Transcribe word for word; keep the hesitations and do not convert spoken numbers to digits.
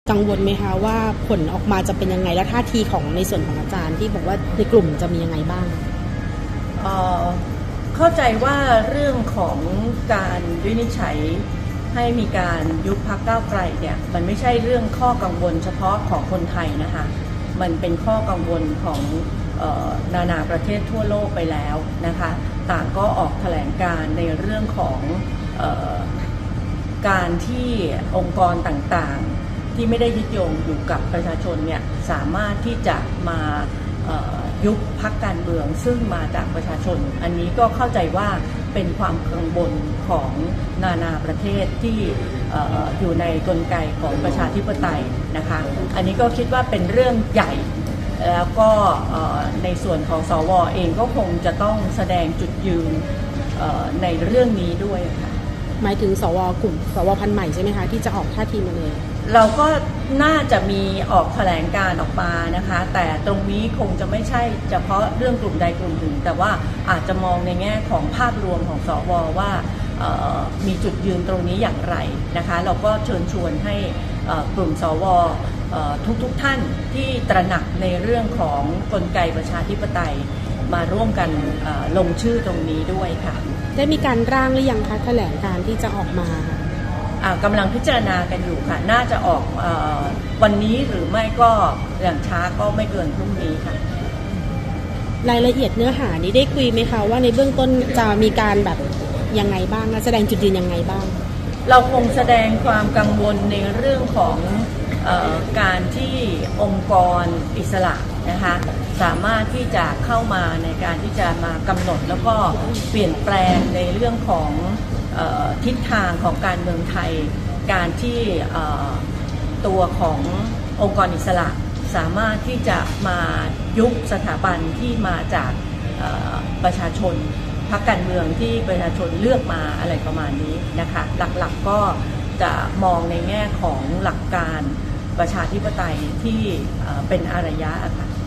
กังวลไหมคะว่าผลออกมาจะเป็นยังไงและท่าทีของในส่วนของอาจารย์ที่บอกว่าในกลุ่มจะมียังไงบ้างเอ่อเข้าใจว่าเรื่องของการวินิจฉัยให้มีการยุบพรรคก้าวไกลเนี่ยมันไม่ใช่เรื่องข้อกังวลเฉพาะของคนไทยนะคะมันเป็นข้อกังวลของเอ่อนานาประเทศทั่วโลกไปแล้วนะคะต่างก็ออกแถลงการในเรื่องของเอ่อการที่องค์กรต่างๆที่ไม่ได้ยึดโยงอยู่กับประชาชนเนี่ยสามารถที่จะมายุบพรรคการเมืองซึ่งมาจากประชาชนอันนี้ก็เข้าใจว่าเป็นความกังวลของนานาประเทศที่อยู่ในกลไกของประชาธิปไตยนะคะอันนี้ก็คิดว่าเป็นเรื่องใหญ่แล้วก็ในส่วนของสวเองก็คงจะต้องแสดงจุดยืนในเรื่องนี้ด้วยค่ะหมายถึงสวกลุ่มสวพันธุ์ใหม่ใช่ไหมคะที่จะออกท่าทีมาเลยเราก็น่าจะมีออกแถลงการออกมานะคะแต่ตรงนี้คงจะไม่ใช่เฉพาะเรื่องกลุ่มใดกลุ่มหนึ่งแต่ว่าอาจจะมองในแง่ของภาพรวมของสวว่ามีจุดยืนตรงนี้อย่างไรนะคะเราก็เชิญชวนให้กลุ่มสวทุกๆท่านที่ตระหนักในเรื่องของกลไกประชาธิปไตยมาร่วมกันลงชื่อตรงนี้ด้วยค่ะได้มีการร่างหรือยังคะแถลงการที่จะออกมากำลังพิจารณากันอยู่ค่ะน่าจะออกเอ่อวันนี้หรือไม่ก็อย่างช้าก็ไม่เกินพรุ่งนี้ค่ะรายละเอียดเนื้อหานี้ได้คุยไหมคะว่าในเบื้องต้นจะมีการแบบยังไงบ้างแสดงจุดยืนยังไงบ้างเราคงแสดงความกังวลในเรื่องของเอ่อการที่องค์กรอิสระนะคะสามารถที่จะเข้ามาในการที่จะมากำหนดแล้วก็เปลี่ยนแปลงในเรื่องของทิศทางของการเมืองไทยการที่ตัวขององค์กรอิสระสามารถที่จะมายุบสถาบันที่มาจากประชาชนพรรคการเมืองที่ประชาชนเลือกมาอะไรประมาณนี้นะคะหลักๆก็จะมองในแง่ของหลักการประชาธิปไตยที่เป็นอารยะค่ะ